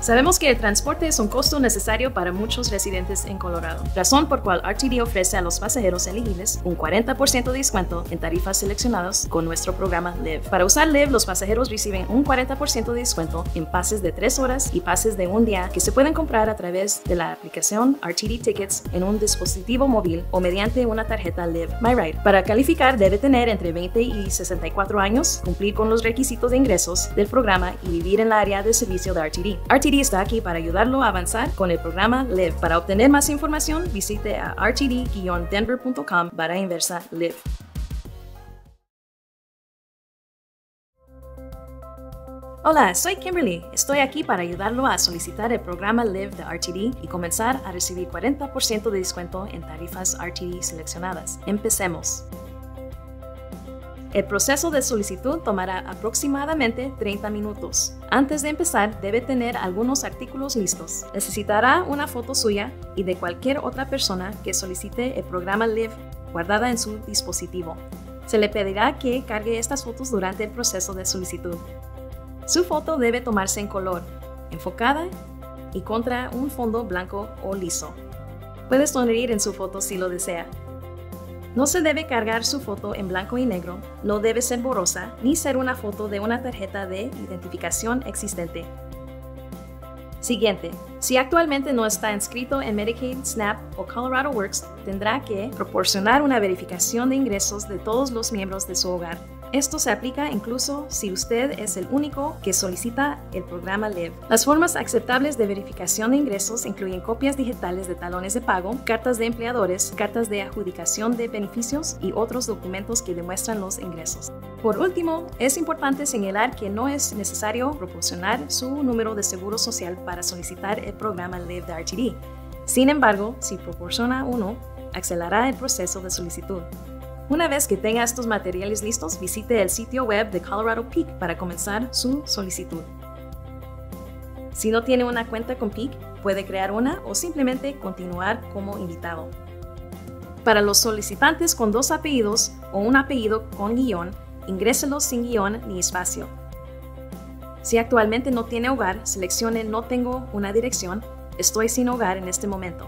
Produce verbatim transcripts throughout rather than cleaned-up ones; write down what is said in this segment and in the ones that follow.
Sabemos que el transporte es un costo necesario para muchos residentes en Colorado, razón por cual R T D ofrece a los pasajeros elegibles un cuarenta por ciento de descuento en tarifas seleccionadas con nuestro programa Live. Para usar Live, los pasajeros reciben un cuarenta por ciento de descuento en pases de tres horas y pases de un día que se pueden comprar a través de la aplicación R T D Tickets en un dispositivo móvil o mediante una tarjeta Live My Ride. Para calificar, debe tener entre veinte y sesenta y cuatro años, cumplir con los requisitos de ingresos del programa y vivir en la área de servicio de R T D. R T D está aquí para ayudarlo a avanzar con el programa Live. Para obtener más información, visite a r t d guion denver punto com barra inversa Live. Hola, soy Kimberly. Estoy aquí para ayudarlo a solicitar el programa Live de R T D y comenzar a recibir cuarenta por ciento de descuento en tarifas R T D seleccionadas. Empecemos. El proceso de solicitud tomará aproximadamente treinta minutos. Antes de empezar, debe tener algunos artículos listos. Necesitará una foto suya y de cualquier otra persona que solicite el programa Live guardada en su dispositivo. Se le pedirá que cargue estas fotos durante el proceso de solicitud. Su foto debe tomarse en color, enfocada y contra un fondo blanco o liso. Puede sonreír en su foto si lo desea. No se debe cargar su foto en blanco y negro, no debe ser borrosa, ni ser una foto de una tarjeta de identificación existente. Siguiente. Si actualmente no está inscrito en Medicaid, SNAP o Colorado Works, tendrá que proporcionar una verificación de ingresos de todos los miembros de su hogar. Esto se aplica incluso si usted es el único que solicita el programa Live. Las formas aceptables de verificación de ingresos incluyen copias digitales de talones de pago, cartas de empleadores, cartas de adjudicación de beneficios y otros documentos que demuestran los ingresos. Por último, es importante señalar que no es necesario proporcionar su número de seguro social para solicitar el programa Live de R T D. Sin embargo, si proporciona uno, acelerará el proceso de solicitud. Una vez que tenga estos materiales listos, visite el sitio web de Colorado Peak para comenzar su solicitud. Si no tiene una cuenta con Peak, puede crear una o simplemente continuar como invitado. Para los solicitantes con dos apellidos o un apellido con guión, ingréselos sin guión ni espacio. Si actualmente no tiene hogar, seleccione No tengo una dirección, estoy sin hogar en este momento.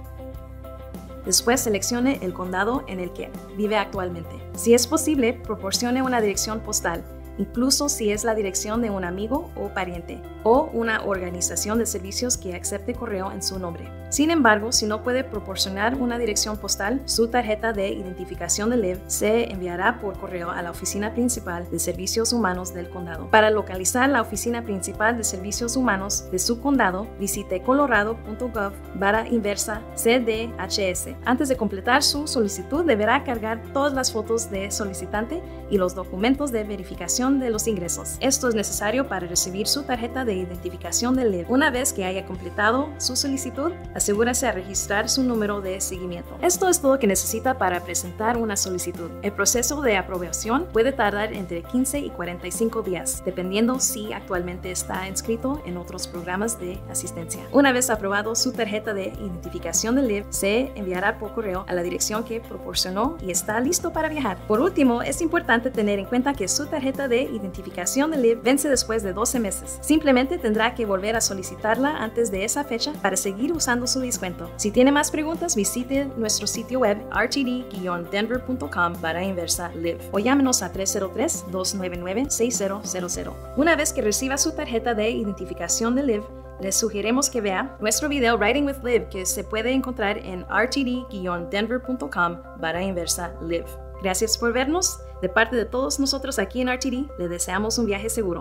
Después seleccione el condado en el que vive actualmente. Si es posible, proporcione una dirección postal, incluso si es la dirección de un amigo o pariente, o una organización de servicios que acepte correo en su nombre. Sin embargo, si no puede proporcionar una dirección postal, su tarjeta de identificación de Live se enviará por correo a la oficina principal de servicios humanos del condado. Para localizar la oficina principal de servicios humanos de su condado, visite colorado punto gov barra inversa C D H S. Antes de completar su solicitud, deberá cargar todas las fotos de solicitante y los documentos de verificación de los ingresos. Esto es necesario para recibir su tarjeta de identificación de Live. Una vez que haya completado su solicitud, asegúrese de registrar su número de seguimiento. Esto es todo lo que necesita para presentar una solicitud. El proceso de aprobación puede tardar entre quince y cuarenta y cinco días, dependiendo si actualmente está inscrito en otros programas de asistencia. Una vez aprobado su tarjeta de identificación de Live, se enviará por correo a la dirección que proporcionó y está listo para viajar. Por último, es importante tener en cuenta que su tarjeta de identificación de Live vence después de doce meses. Simplemente tendrá que volver a solicitarla antes de esa fecha para seguir usando su descuento. Si tiene más preguntas, visite nuestro sitio web r t d guion denver punto com barra inversa Live o llámenos a tres cero tres, dos nueve nueve, seis cero cero cero. Una vez que reciba su tarjeta de identificación de Live, les sugerimos que vea nuestro video Writing with Live que se puede encontrar en r t d guion denver punto com barra inversa Live. Gracias por vernos. De parte de todos nosotros aquí en R T D, le deseamos un viaje seguro.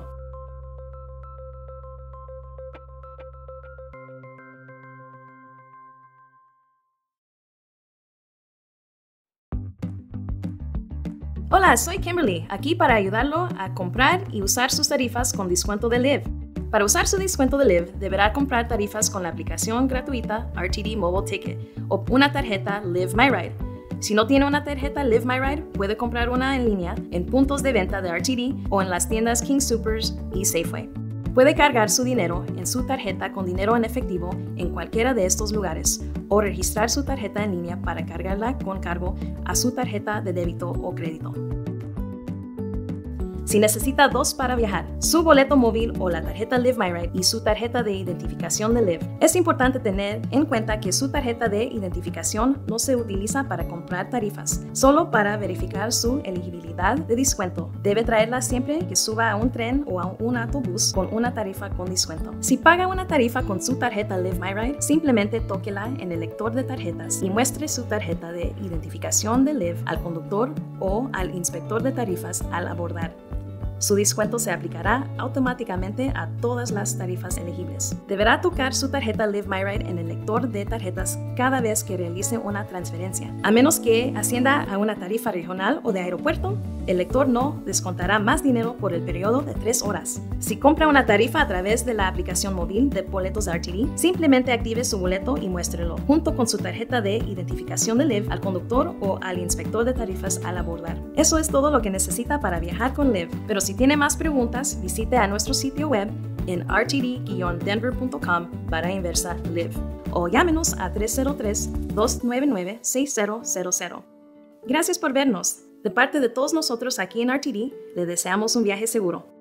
Hola, soy Kimberly, aquí para ayudarlo a comprar y usar sus tarifas con descuento de Live. Para usar su descuento de Live, deberá comprar tarifas con la aplicación gratuita R T D Mobile Ticket o una tarjeta Live My Ride. Si no tiene una tarjeta Live My Ride, puede comprar una en línea en puntos de venta de R T D o en las tiendas King Soopers y Safeway. Puede cargar su dinero en su tarjeta con dinero en efectivo en cualquiera de estos lugares o registrar su tarjeta en línea para cargarla con cargo a su tarjeta de débito o crédito. Si necesita dos para viajar, su boleto móvil o la tarjeta Live My Ride y su tarjeta de identificación de Live, es importante tener en cuenta que su tarjeta de identificación no se utiliza para comprar tarifas, solo para verificar su elegibilidad de descuento. Debe traerla siempre que suba a un tren o a un autobús con una tarifa con descuento. Si paga una tarifa con su tarjeta Live My Ride, simplemente tóquela en el lector de tarjetas y muestre su tarjeta de identificación de Live al conductor o al inspector de tarifas al abordar. Su descuento se aplicará automáticamente a todas las tarifas elegibles. Deberá tocar su tarjeta Live My Ride en el lector de tarjetas cada vez que realice una transferencia. A menos que ascienda a una tarifa regional o de aeropuerto, el lector no descontará más dinero por el periodo de tres horas. Si compra una tarifa a través de la aplicación móvil de boletos de R T D, simplemente active su boleto y muéstrelo, junto con su tarjeta de identificación de Live, al conductor o al inspector de tarifas al abordar. Eso es todo lo que necesita para viajar con Live, pero si tiene más preguntas, visite a nuestro sitio web en r t d guion denver punto com para inversa Live o llámenos a tres cero tres, dos nueve nueve, seis cero cero cero. Gracias por vernos. De parte de todos nosotros aquí en R T D, le deseamos un viaje seguro.